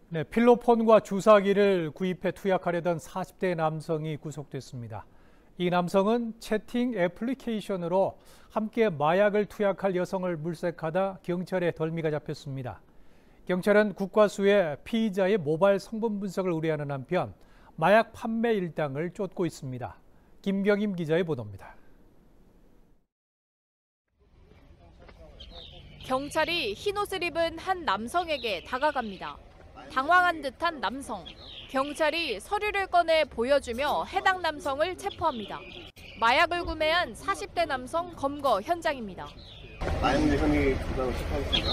네, 필로폰과 주사기를 구입해 투약하려던 40대 남성이 구속됐습니다. 이 남성은 채팅 애플리케이션으로 함께 마약을 투약할 여성을 물색하다 경찰에 덜미가 잡혔습니다. 경찰은 국과수에 피의자의 모바일 성분 분석을 의뢰하는 한편 마약 판매 일당을 쫓고 있습니다. 김경임 기자의 보도입니다. 경찰이 흰옷을 입은 한 남성에게 다가갑니다. 당황한 듯한 남성. 경찰이 서류를 꺼내 보여주며 해당 남성을 체포합니다. 마약을 구매한 40대 남성 검거 현장입니다. 마약 혐의 부당을 체포하겠습니다.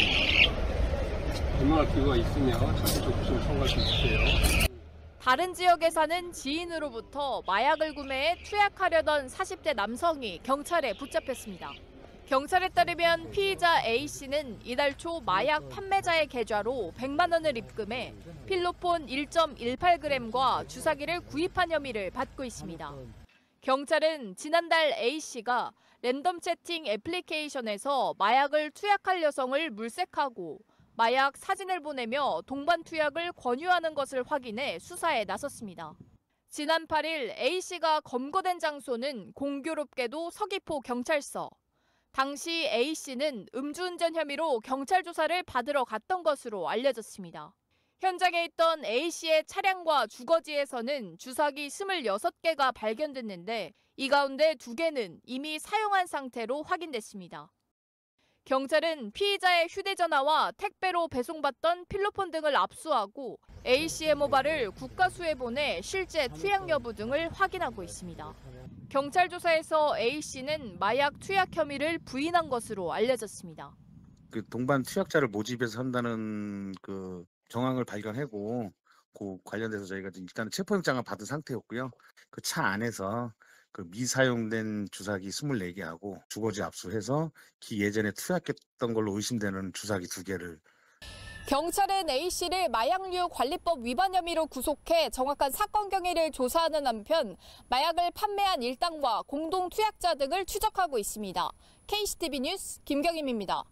얼마나 기회가 있으며 자체적 구속 청구할 수 있으세요. 다른 지역에 사는 지인으로부터 마약을 구매해 투약하려던 40대 남성이 경찰에 붙잡혔습니다. 경찰에 따르면 피의자 A씨는 이달 초 마약 판매자의 계좌로 100만 원을 입금해 필로폰 1.18g과 주사기를 구입한 혐의를 받고 있습니다. 경찰은 지난달 A씨가 랜덤 채팅 애플리케이션에서 마약을 투약할 여성을 물색하고 마약 사진을 보내며 동반 투약을 권유하는 것을 확인해 수사에 나섰습니다. 지난 8일 A씨가 검거된 장소는 공교롭게도 서귀포 경찰서. 당시 A씨는 음주운전 혐의로 경찰 조사를 받으러 갔던 것으로 알려졌습니다. 현장에 있던 A씨의 차량과 주거지에서는 주사기 26개가 발견됐는데 이 가운데 2개는 이미 사용한 상태로 확인됐습니다. 경찰은 피의자의 휴대전화와 택배로 배송받던 필로폰 등을 압수하고 A씨의 모발을 국과수에 보내 실제 투약 여부 등을 확인하고 있습니다. 경찰 조사에서 A씨는 마약 투약 혐의를 부인한 것으로 알려졌습니다. 그 동반 투약자를 모집해서 한다는 그 정황을 발견하고 그 관련돼서 저희가 일단 체포영장을 받은 상태였고요. 그 차 안에서 그 미사용된 주사기 24개하고 주거지 압수해서 예전에 투약했던 걸로 의심되는 주사기 2개를. 경찰은 A씨를 마약류 관리법 위반 혐의로 구속해 정확한 사건 경위를 조사하는 한편 마약을 판매한 일당과 공동 투약자 등을 추적하고 있습니다. KCTV 뉴스 김경임입니다.